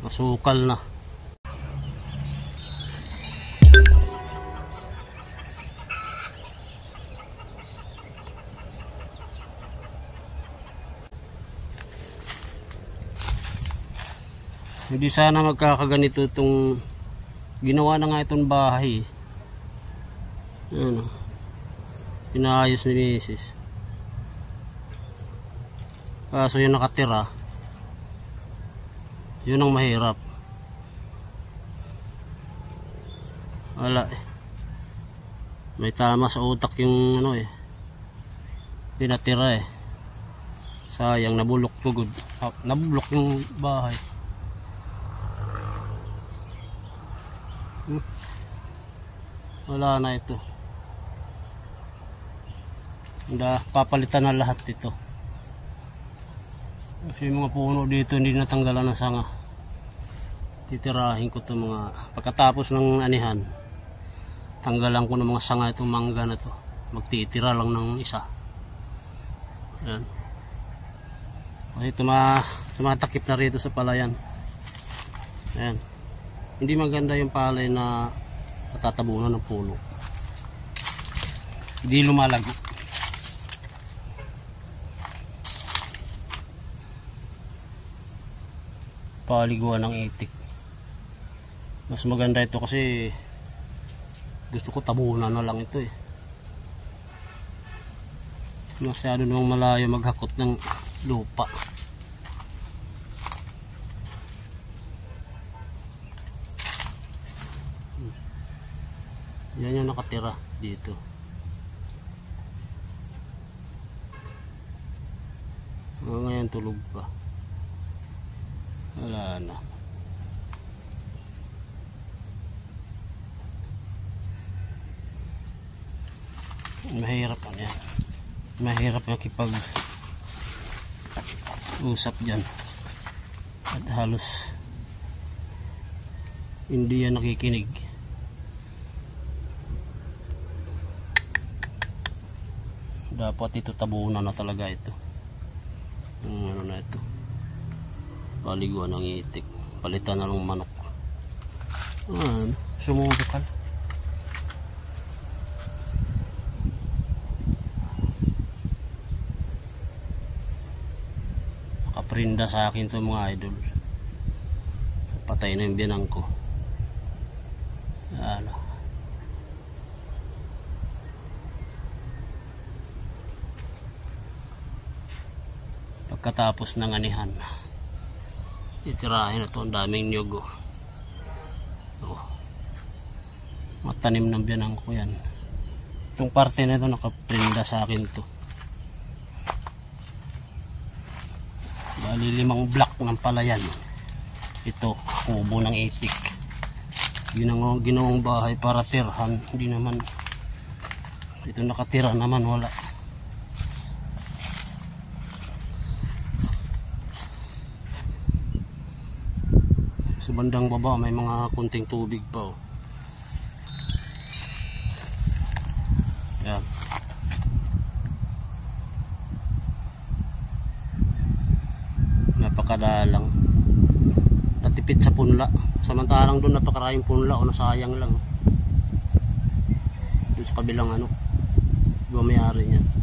Masukal na. Hindi sana magkakaganito itong ginawa na nga itong bahay. Ano, pinaayos ni Mrs. Kaso yung nakatira, yun ang mahirap. Wala eh. May tama sa utak yung ano eh, pinatira eh. Sayang, nabulok pugod. Nabulok yung bahay. Wala na ito. Papalitan na lahat ito. Kasi yung mga puno dito hindi natanggalan ng sanga. Titirahin ko ito mga pagkatapos ng anihan. Tanggalan ko ng mga sanga itong mangga na to. Magtitira lang ng isa. Ayan. Ito tumatakip na rito sa palayan. Ayan. Hindi maganda yung palay na natatabunan ng puno. Hindi lumalago. Paliguan ng itik. Mas maganda ito kasi gusto ko tabunan na lang ito eh. Masyado namang malayo maghakot ng lupa. Yan yung nakatira dito. Ngayon tulog pa. Wala na. Mahirap ano yan. Mahirap makipag usap dyan. At halos hindi yan nakikinig. Dapat ito tabunan na talaga ito. Ano na ito? Paliguan ng itik. Palitan na ng manok. Sumubukal. Nakaprinda sa akin ito mga idol. Patay na yung binang ko. Ano. Pagkatapos ng anihan, itirahin na ito. Ang daming nyog oh. Matanim ng biyanang ko yan. Itong parte na ito nakaprinda sa akin to. Bali 5 block ng palayan. Ito kubo ng itik. Ginawang bahay para tirhan. Hindi naman ito nakatira naman, wala. Sa bandang baba may mga kunting tubig pa oh. Yan. Napakadalang. Natipid sa punla. Samantalang doon napakaraming punla o nasayang lang. Doon sa kabilang ano. Iba may-ari niyan.